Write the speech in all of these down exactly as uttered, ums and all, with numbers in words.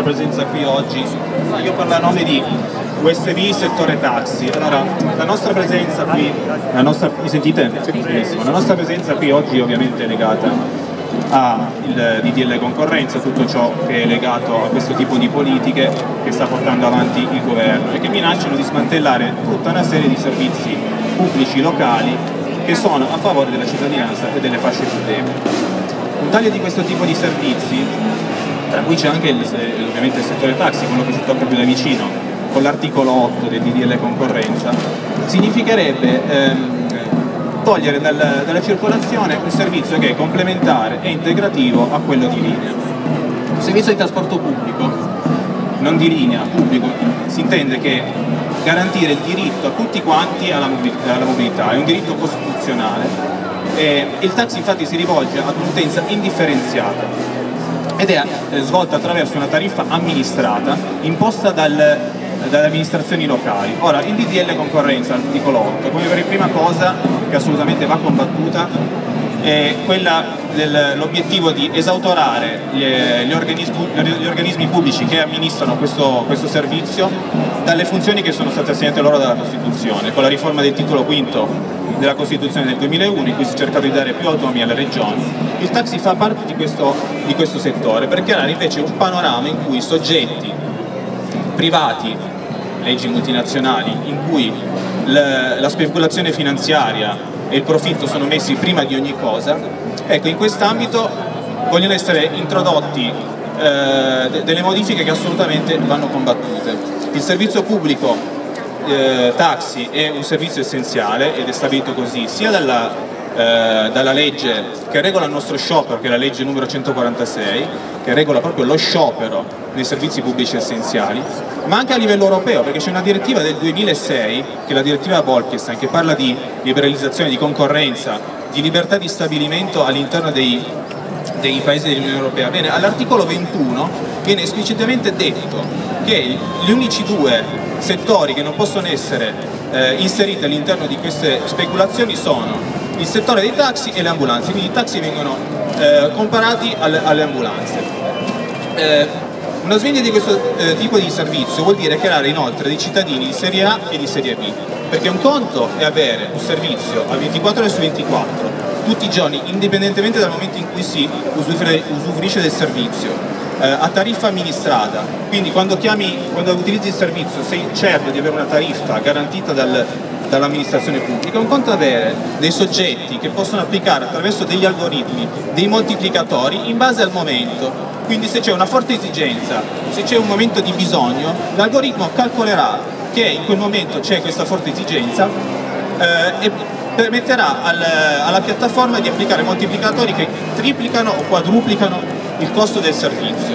presenza qui oggi. Io parlo a nome di U S V settore taxi. Allora, la nostra presenza qui, la nostra, mi sentite? Benissimo. La nostra presenza qui oggi ovviamente è legata al D D L concorrenza, tutto ciò che è legato a questo tipo di politiche che sta portando avanti il governo e che minacciano di smantellare tutta una serie di servizi pubblici locali che sono a favore della cittadinanza e delle fasce più deboli. Un taglio di questo tipo di servizi, tra cui c'è anche il, ovviamente il settore taxi, quello che ci tocca più da vicino, con l'articolo otto del D D L concorrenza, significherebbe ehm, togliere dal, dalla circolazione un servizio che è complementare e integrativo a quello di linea. Un servizio di trasporto pubblico, non di linea, pubblico, si intende che garantire il diritto a tutti quanti alla mobilità, alla mobilità. È un diritto costituzionale. Eh, il taxi infatti si rivolge ad un'utenza indifferenziata ed è eh, svolta attraverso una tariffa amministrata imposta dal, dalle amministrazioni locali. Ora, il D D L concorrenza, articolo otto, come per prima cosa che assolutamente va combattuta, è quella dell'obiettivo di esautorare gli, gli, organismi, gli organismi pubblici che amministrano questo, questo servizio dalle funzioni che sono state assegnate loro dalla Costituzione, con la riforma del titolo quinto della Costituzione del duemilauno, in cui si è cercato di dare più autonomia alle regioni. Il taxi fa parte di questo, di questo settore per creare invece un panorama in cui soggetti privati, leggi multinazionali, in cui la, la speculazione finanziaria e il profitto sono messi prima di ogni cosa, ecco, in quest'ambito vogliono essere introdotti eh, delle modifiche che assolutamente vanno combattute. Il servizio pubblico Eh, taxi è un servizio essenziale ed è stabilito così sia dalla, eh, dalla legge che regola il nostro sciopero, che è la legge numero centoquarantasei, che regola proprio lo sciopero dei servizi pubblici essenziali, ma anche a livello europeo, perché c'è una direttiva del duemilasei, che è la direttiva Bolkestein, che parla di liberalizzazione, di concorrenza, di libertà di stabilimento all'interno dei, dei paesi dell'Unione Europea. Bene, all'articolo ventuno viene esplicitamente detto che gli unici due settori che non possono essere eh, inseriti all'interno di queste speculazioni sono il settore dei taxi e le ambulanze, quindi i taxi vengono eh, comparati alle, alle ambulanze. Eh, una sveglia di questo eh, tipo di servizio vuol dire creare inoltre dei cittadini di serie A e di serie B, perché un conto è avere un servizio a ventiquattro ore su ventiquattro, tutti i giorni, indipendentemente dal momento in cui si usufruisce del servizio, a tariffa amministrata, quindi quando, chiami, quando utilizzi il servizio sei certo di avere una tariffa garantita dal, dall'amministrazione pubblica. Un conto avere dei soggetti che possono applicare attraverso degli algoritmi dei moltiplicatori in base al momento, quindi se c'è una forte esigenza, se c'è un momento di bisogno, l'algoritmo calcolerà che in quel momento c'è questa forte esigenza eh, e permetterà al, alla piattaforma di applicare moltiplicatori che triplicano o quadruplicano il costo del servizio.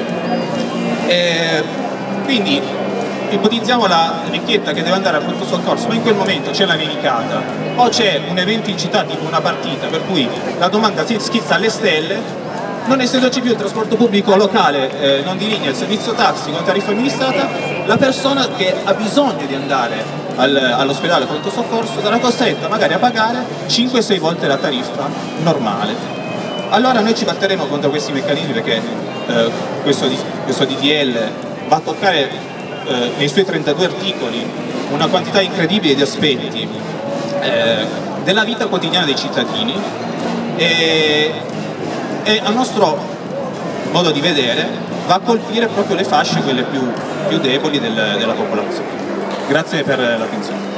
E quindi ipotizziamo la vecchietta che deve andare al pronto soccorso, ma in quel momento c'è la nevicata o c'è un evento in città tipo una partita per cui la domanda si schizza alle stelle, non essendoci più il trasporto pubblico locale, eh, non di linea, il servizio taxi con tariffa amministrata, la persona che ha bisogno di andare al, all'ospedale pronto soccorso sarà costretta magari a pagare cinque sei volte la tariffa normale. Allora noi ci batteremo contro questi meccanismi perché eh, questo, questo D D L va a toccare eh, nei suoi trentadue articoli una quantità incredibile di aspetti eh, della vita quotidiana dei cittadini e, e a nostro modo di vedere va a colpire proprio le fasce, quelle più, più deboli del, della popolazione. Grazie per l'attenzione.